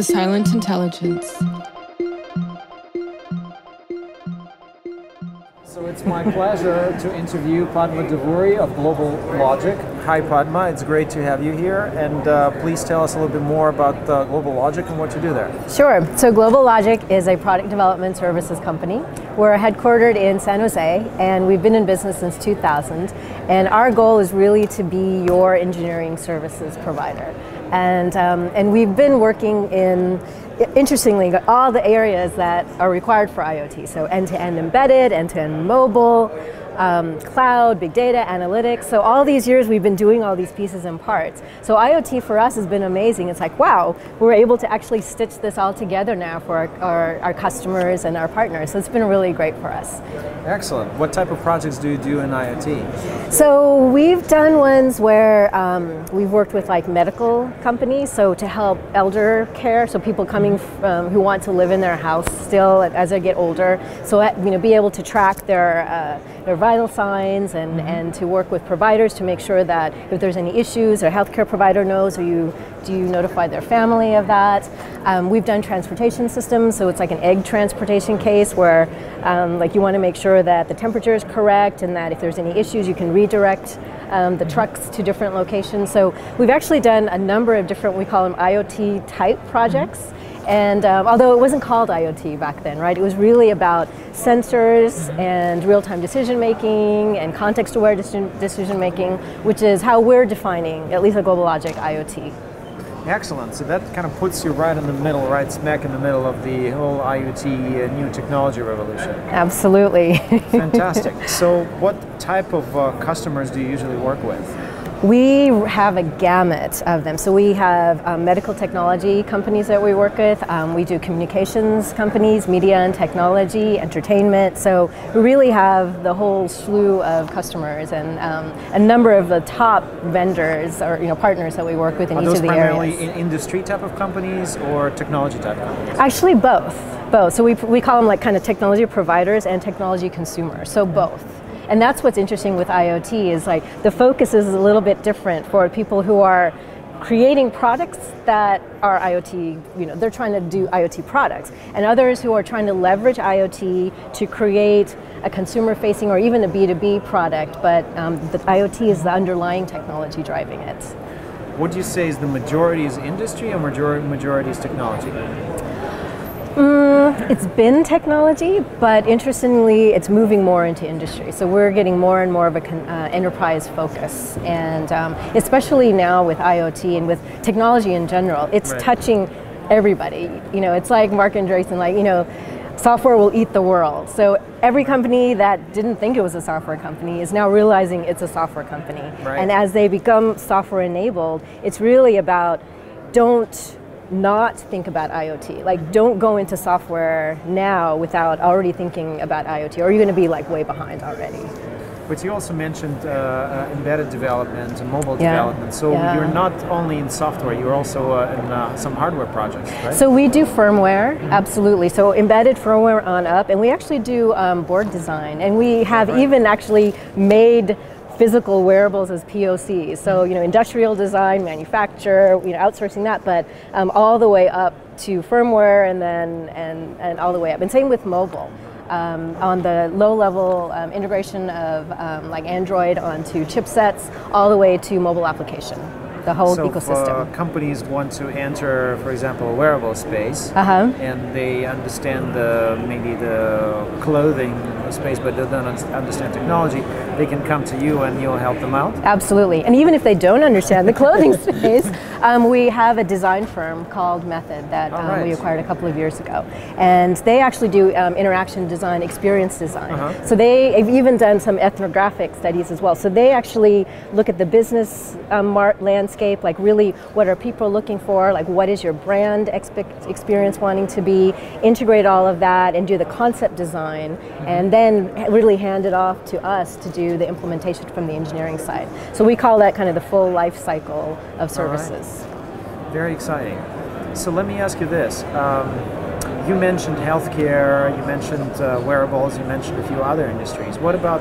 The Silent Intelligence. So it's my pleasure to interview Padma Devuri of Global Logic. Hi Padma, it's great to have you here, and please tell us a little bit more about Global Logic and what you do there. Sure. So Global Logic is a product development services company. We're headquartered in San Jose, and we've been in business since 2000. And our goal is really to be your engineering services provider. And we've been working in, interestingly, all the areas that are required for IoT. So end-to-end embedded, end-to-end mobile, cloud, big data, analytics. So all these years we've been doing all these pieces and parts. So IoT for us has been amazing. It's like, wow, we're able to actually stitch this all together now for our customers and our partners. So it's been really great for us. Excellent. What type of projects do you do in IoT? So we've done ones where we've worked with like medical companies, so to help elder care, so people coming who want to live in their house still as they get older, so be able to track their vital signs and to work with providers to make sure that if there's any issues, their healthcare provider knows, or do you notify their family of that. We've done transportation systems, so it's like an egg transportation case where like you want to make sure that the temperature is correct and that if there's any issues you can redirect the trucks to different locations. So we've actually done a number of different, we call them IoT type projects. And although it wasn't called IoT back then, right? It was really about sensors and real-time decision-making and context-aware decision-making, which is how we're defining, at least at Global Logic, IoT. Excellent. So that kind of puts you right in the middle, right smack in the middle of the whole IoT new technology revolution. Absolutely. Fantastic. So what type of customers do you usually work with? We have a gamut of them. So we have medical technology companies that we work with. We do communications companies, media and technology, entertainment. So we really have the whole slew of customers and a number of the top vendors or partners that we work with in each of the areas. Are those primarily industry type of companies or technology type companies? Actually, both. So we call them like kind of technology providers and technology consumers. So both. And that's what's interesting with IoT is like the focus is a little bit different for people who are creating products that are IoT, they're trying to do IoT products, and others who are trying to leverage IoT to create a consumer-facing or even a B2B product, but the IoT is the underlying technology driving it. What do you say is the majority is industry and majority is technology? It's been technology, but interestingly, it's moving more into industry. So we're getting more and more of an enterprise focus, and especially now with IoT and with technology in general, it's touching everybody. It's like Marc Andreessen, software will eat the world. So every company that didn't think it was a software company is now realizing it's a software company. Right. And as they become software enabled, it's really about don't not think about IoT. Like, don't go into software now without already thinking about IoT, or you're going to be like way behind already. But you also mentioned embedded development and mobile development. So you're not only in software, you're also in some hardware projects, right? So we do firmware, absolutely. So embedded firmware on up, and we actually do board design, and we have even actually made physical wearables as POCs. So industrial design, manufacture, outsourcing that, but all the way up to firmware and all the way up. And same with mobile. On the low-level integration of like Android onto chipsets, all the way to mobile application, the whole ecosystem. So if companies want to enter, for example, a wearable space, and they understand maybe the clothing space, but they don't understand technology, they can come to you and you'll help them out? Absolutely. And even if they don't understand the clothing space, we have a design firm called Method that we acquired a couple of years ago. And they actually do interaction design, experience design. So they've even done some ethnographic studies as well. So they actually look at the business landscape, like really what are people looking for, like what is your brand experience wanting to be, integrate all of that and do the concept design, and then really hand it off to us to do the implementation from the engineering side. So we call that kind of the full life cycle of services. Very exciting. So let me ask you this. You mentioned healthcare, you mentioned wearables, you mentioned a few other industries. What about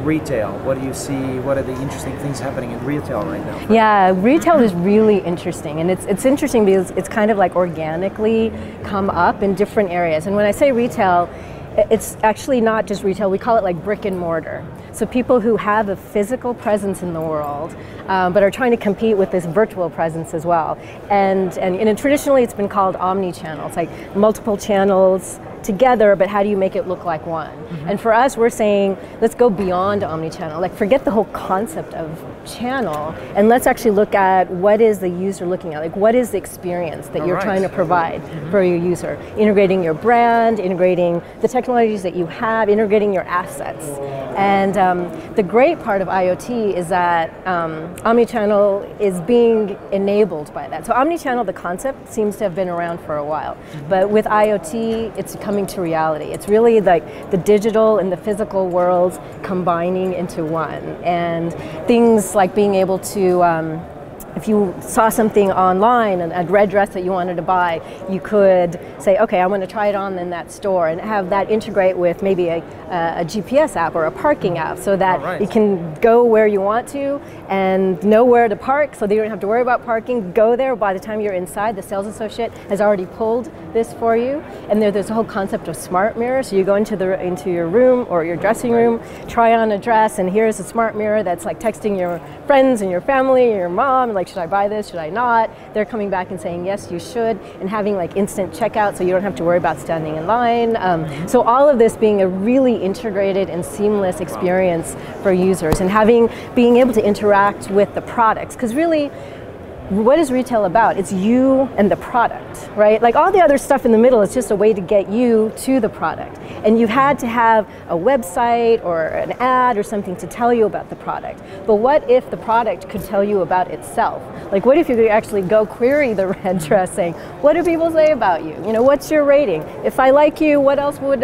retail? What do you see? What are the interesting things happening in retail right now? Yeah, retail is really interesting, and it's interesting because it's kind of like organically come up in different areas. And when I say retail, it's actually not just retail, we call it like brick and mortar. So people who have a physical presence in the world, but are trying to compete with this virtual presence as well. And traditionally it's been called omni-channel. It's like multiple channels together, but how do you make it look like one? Mm-hmm. And for us, we're saying, let's go beyond omni-channel. Like forget the whole concept of channel, and let's actually look at what is the user looking at, like what is the experience that you're trying to provide for your user. Integrating your brand, integrating the technologies that you have, integrating your assets. And the great part of IoT is that omni-channel is being enabled by that. So omni-channel, the concept, seems to have been around for a while, but with IoT, it's coming to reality. It's really like the digital and the physical worlds combining into one. And things like being able to, if you saw something online, a red dress that you wanted to buy, you could say, okay, I want to try it on in that store, and have that integrate with maybe a GPS app or a parking app, so that you can go where you want to and know where to park, so that you don't have to worry about parking. Go there, by the time you're inside, the sales associate has already pulled this for you. And there's a whole concept of smart mirror, so you go into your room or your dressing room, try on a dress, and here's a smart mirror that's like texting your friends and your family and your mom, like, should I buy this, should I not? They're coming back and saying, yes, you should, and having like instant checkout, so you don't have to worry about standing in line. So all of this being a really integrated and seamless experience for users, and being able to interact with the products, because really, what is retail about? It's you and the product, right? Like all the other stuff in the middle is just a way to get you to the product. And you've had to have a website or an ad or something to tell you about the product. But what if the product could tell you about itself? Like what if you could actually go query the red dress saying, what do people say about you? You know, what's your rating? If I like you, what else should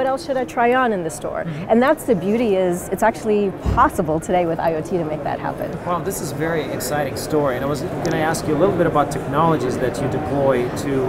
I try on in the store? Mm-hmm. And that's the beauty, is it's actually possible today with IoT to make that happen. Wow, this is a very exciting story. And I was going to ask you a little bit about technologies that you deploy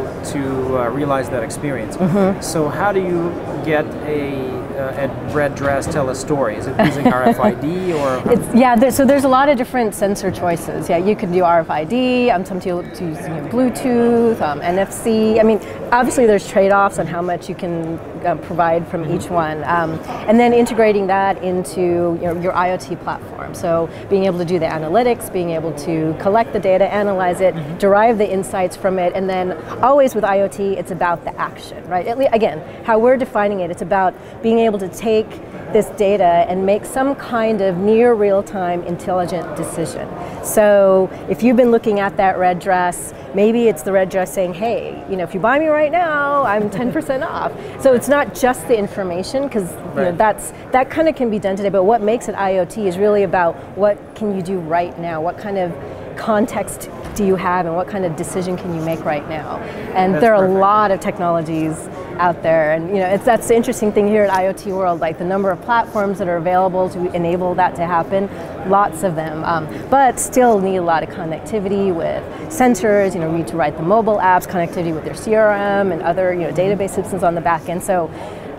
to realize that experience. Mm-hmm. So how do you get a red dress tell a story? Is it using RFID or? So there's a lot of different sensor choices. Yeah, you can do RFID. Some people use Bluetooth, NFC. I mean, obviously there's trade-offs on how much you can provide from each one, and then integrating that into your IoT platform. So being able to do the analytics, being able to collect the data, analyze it, derive the insights from it, and then always with IoT, it's about the action, right? Again, how we're defining it, it's about being able to take this data and make some kind of near real-time intelligent decision. So if you've been looking at that red dress, maybe it's the red dress saying, hey, if you buy me right now, I'm 10% off. So it's not just the information, because that kind of can be done today, but what makes it IoT is really about what can you do right now, what kind of context do you have, and what kind of decision can you make right now. And there are a lot of technologies out there, and that's the interesting thing here at IoT World, like the number of platforms that are available to enable that to happen, lots of them, but still need a lot of connectivity with sensors. We need to write the mobile apps, connectivity with your CRM and other database systems on the back end. So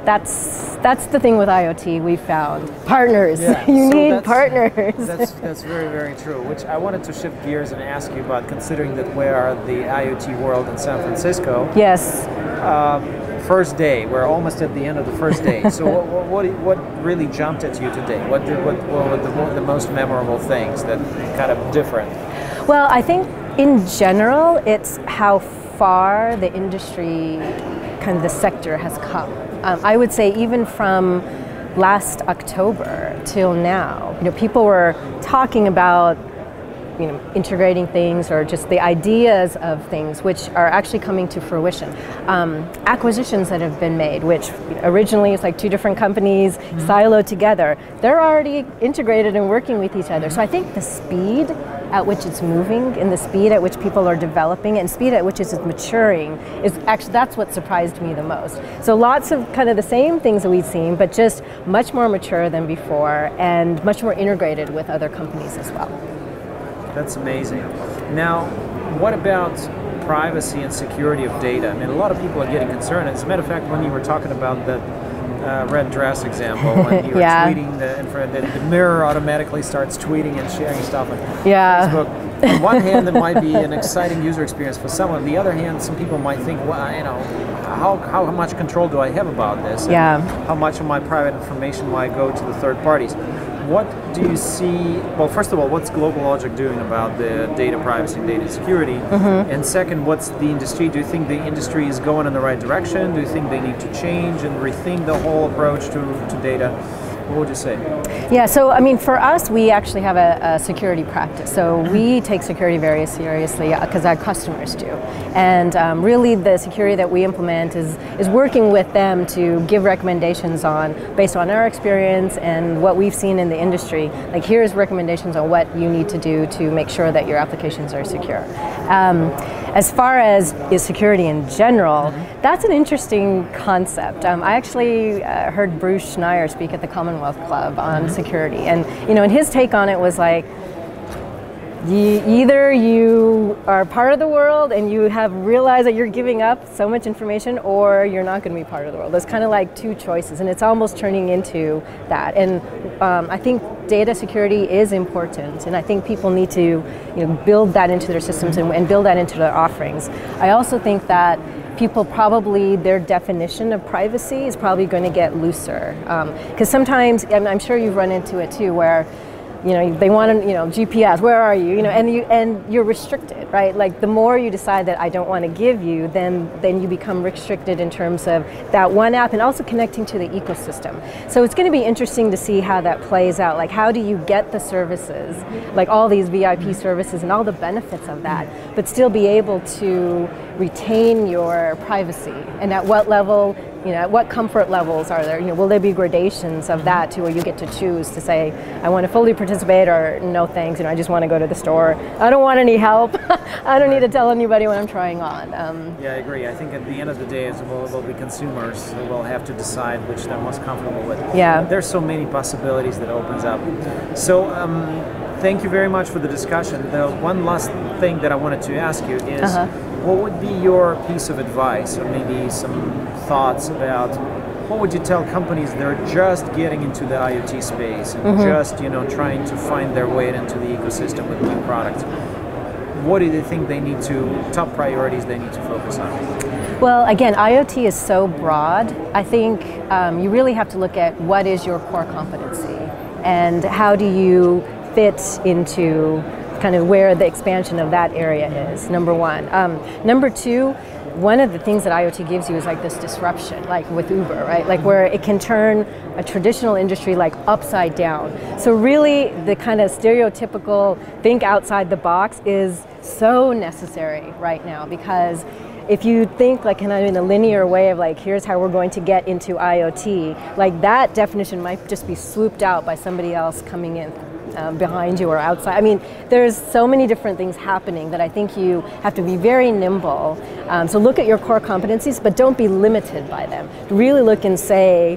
that's the thing with IoT we found. Partners. Yeah. You need partners. That's very, very true. Which I wanted to shift gears and ask you about, considering that we are the IoT World in San Francisco. Yes. First day. We're almost at the end of the first day. So what really jumped at you today? What were the most memorable things that kind of different? Well, I think in general, it's how far the industry, kind of the sector, has come. I would say even from last October till now, people were talking about integrating things, or just the ideas of things which are actually coming to fruition. Acquisitions that have been made, which originally it's like two different companies siloed together, they're already integrated and working with each other. So I think the speed at which it's moving, and the speed at which people are developing, and speed at which it's maturing, is actually, that's what surprised me the most. So lots of kind of the same things that we've seen, but just much more mature than before, and much more integrated with other companies as well. That's amazing. Now, what about privacy and security of data? I mean, a lot of people are getting concerned. As a matter of fact, when you were talking about red dress example, when you're tweeting the mirror automatically starts tweeting and sharing stuff on Facebook. On one hand, it might be an exciting user experience for someone. On the other hand, some people might think, well, you know, how much control do I have about this? And how much of my private information might go to the third parties? What do you see? Well, first of all, what's GlobalLogic doing about the data privacy and data security? And second, what's the industry? Do you think the industry is going in the right direction? Do you think they need to change and rethink the whole approach to data? What would you say? Yeah, so I mean, for us, we actually have a security practice. So we take security very seriously because our customers do. And really the security that we implement is working with them to give recommendations based on our experience and what we've seen in the industry. Like, here's recommendations on what you need to do to make sure that your applications are secure. As far as security in general, that's an interesting concept. I actually heard Bruce Schneier speak at the Commonwealth Club on security, and and his take on it was like, either you are part of the world and you have realized that you're giving up so much information, or you're not going to be part of the world. There's kind of like two choices, and it's almost turning into that. And I think data security is important, and I think people need to build that into their systems and build that into their offerings. I also think that people probably, their definition of privacy is probably going to get looser. Because sometimes, and I'm sure you've run into it too, where they want to, GPS, where are you? And you're restricted, right? Like, the more you decide that I don't want to give you, then you become restricted in terms of that one app and also connecting to the ecosystem. So it's going to be interesting to see how that plays out. Like, how do you get the services, like all these VIP services and all the benefits of that, but still be able to retain your privacy? And at what level, at what comfort levels are there? Will there be gradations of that to where you get to choose to say, I want to fully participate, or no thanks, I just want to go to the store. I don't want any help. I don't need to tell anybody what I'm trying on. Yeah, I agree. I think at the end of the day, it will be consumers who will have to decide which they're most comfortable with. Yeah. There's so many possibilities that opens up. So thank you very much for the discussion. The one last thing that I wanted to ask you is, what would be your piece of advice, or maybe some thoughts about what would you tell companies that are just getting into the IoT space and just trying to find their way into the ecosystem with new products? What do they think they need to, top priorities they need to focus on? Well, again, IoT is so broad. I think you really have to look at what is your core competency and how do you fit into kind of where the expansion of that area is, number one. Number two, one of the things that IoT gives you is like this disruption, like with Uber, right? Like, where it can turn a traditional industry like upside down. So really the kind of stereotypical think outside the box is so necessary right now, because if you think like kind of in a linear way of like, here's how we're going to get into IoT, like that definition might just be swooped out by somebody else coming in behind you or outside. I mean, there's so many different things happening that I think you have to be very nimble. So look at your core competencies, but don't be limited by them. Really look and say,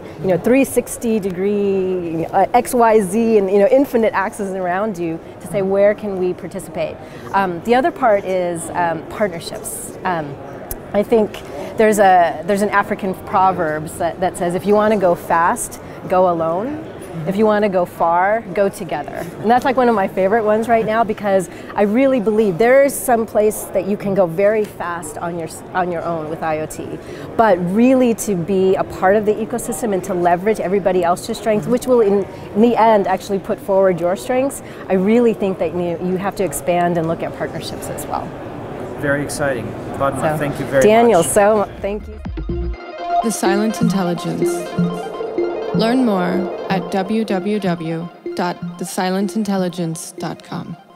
360-degree XYZ and infinite axes around you to say, where can we participate? The other part is partnerships. I think there's an African proverb that says, if you want to go fast, go alone. If you want to go far, go together. And that's like one of my favorite ones right now, because I really believe there is some place that you can go very fast on your own with IoT. But really to be a part of the ecosystem and to leverage everybody else's strengths, which will in the end actually put forward your strengths, I really think that you have to expand and look at partnerships as well. Very exciting. Padma, thank you very Daniel, much. Thank you. The Silent Intelligence. Learn more at www.thesilentintelligence.com.